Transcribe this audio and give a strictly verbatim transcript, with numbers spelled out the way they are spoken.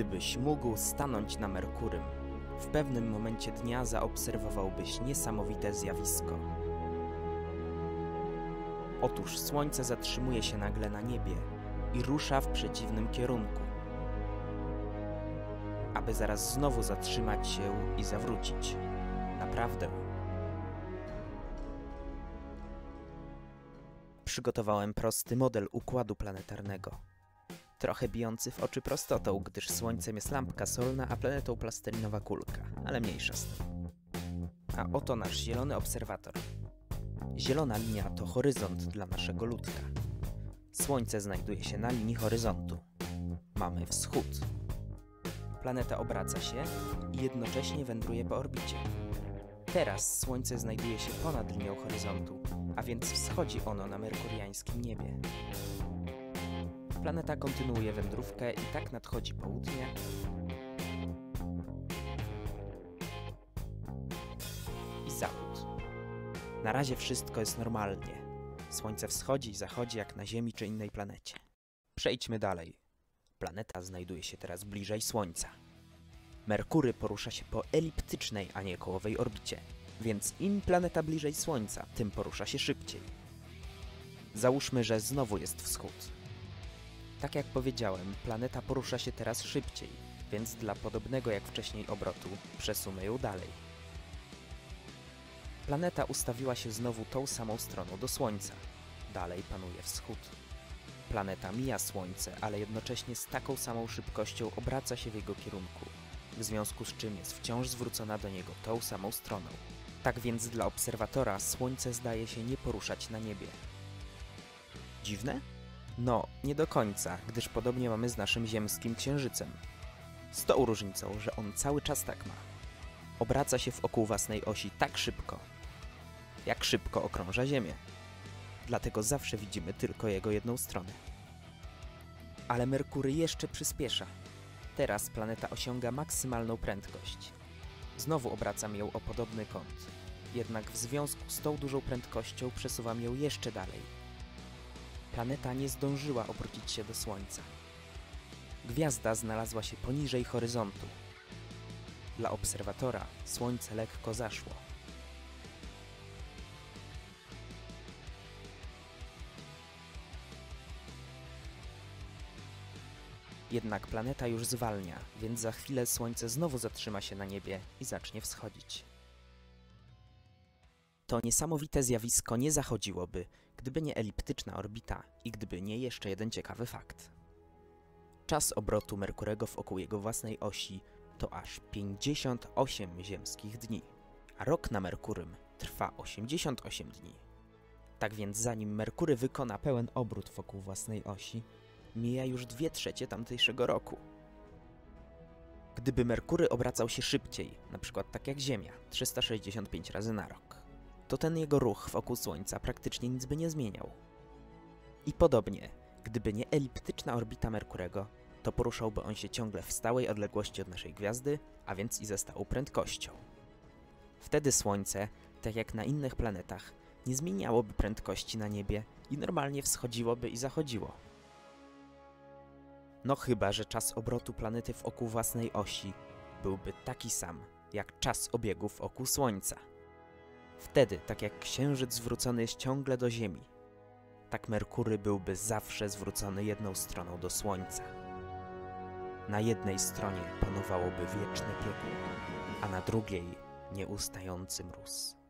Gdybyś mógł stanąć na Merkurym, w pewnym momencie dnia zaobserwowałbyś niesamowite zjawisko. Otóż Słońce zatrzymuje się nagle na niebie i rusza w przeciwnym kierunku, aby zaraz znowu zatrzymać się i zawrócić. Naprawdę. Przygotowałem prosty model układu planetarnego. Trochę bijący w oczy prostotą, gdyż Słońcem jest lampka solna, a planetą plastelinowa kulka, ale mniejsza z tym. A oto nasz zielony obserwator. Zielona linia to horyzont dla naszego ludka. Słońce znajduje się na linii horyzontu. Mamy wschód. Planeta obraca się i jednocześnie wędruje po orbicie. Teraz Słońce znajduje się ponad linią horyzontu, a więc wschodzi ono na merkuriańskim niebie. Planeta kontynuuje wędrówkę i tak nadchodzi południe. I zachód. Na razie wszystko jest normalnie. Słońce wschodzi i zachodzi jak na Ziemi czy innej planecie. Przejdźmy dalej. Planeta znajduje się teraz bliżej Słońca. Merkury porusza się po eliptycznej, a nie kołowej orbicie, więc im planeta bliżej Słońca, tym porusza się szybciej. Załóżmy, że znowu jest wschód. Tak jak powiedziałem, planeta porusza się teraz szybciej, więc dla podobnego jak wcześniej obrotu przesunę ją dalej. Planeta ustawiła się znowu tą samą stroną do Słońca. Dalej panuje wschód. Planeta mija Słońce, ale jednocześnie z taką samą szybkością obraca się w jego kierunku, w związku z czym jest wciąż zwrócona do niego tą samą stroną. Tak więc dla obserwatora Słońce zdaje się nie poruszać na niebie. Dziwne? No, nie do końca, gdyż podobnie mamy z naszym ziemskim Księżycem. Z tą różnicą, że on cały czas tak ma. Obraca się wokół własnej osi tak szybko, jak szybko okrąża Ziemię. Dlatego zawsze widzimy tylko jego jedną stronę. Ale Merkury jeszcze przyspiesza. Teraz planeta osiąga maksymalną prędkość. Znowu obracam ją o podobny kąt. Jednak w związku z tą dużą prędkością przesuwam ją jeszcze dalej. Planeta nie zdążyła obrócić się do Słońca. Gwiazda znalazła się poniżej horyzontu. Dla obserwatora Słońce lekko zaszło. Jednak planeta już zwalnia, więc za chwilę Słońce znowu zatrzyma się na niebie i zacznie wschodzić. To niesamowite zjawisko nie zachodziłoby, gdyby nie eliptyczna orbita i gdyby nie jeszcze jeden ciekawy fakt. Czas obrotu Merkurego wokół jego własnej osi to aż pięćdziesiąt osiem ziemskich dni, a rok na Merkurym trwa osiemdziesiąt osiem dni. Tak więc zanim Merkury wykona pełen obrót wokół własnej osi, mija już dwie trzecie tamtejszego roku. Gdyby Merkury obracał się szybciej, na przykład tak jak Ziemia, trzysta sześćdziesiąt pięć razy na rok, to ten jego ruch wokół Słońca praktycznie nic by nie zmieniał. I podobnie, gdyby nie eliptyczna orbita Merkurego, to poruszałby on się ciągle w stałej odległości od naszej gwiazdy, a więc i ze stałą prędkością. Wtedy Słońce, tak jak na innych planetach, nie zmieniałoby prędkości na niebie i normalnie wschodziłoby i zachodziło. No chyba, że czas obrotu planety wokół własnej osi byłby taki sam, jak czas obiegu wokół Słońca. Wtedy, tak jak Księżyc zwrócony jest ciągle do Ziemi, tak Merkury byłby zawsze zwrócony jedną stroną do Słońca. Na jednej stronie panowałoby wieczne piekło, a na drugiej nieustający mróz.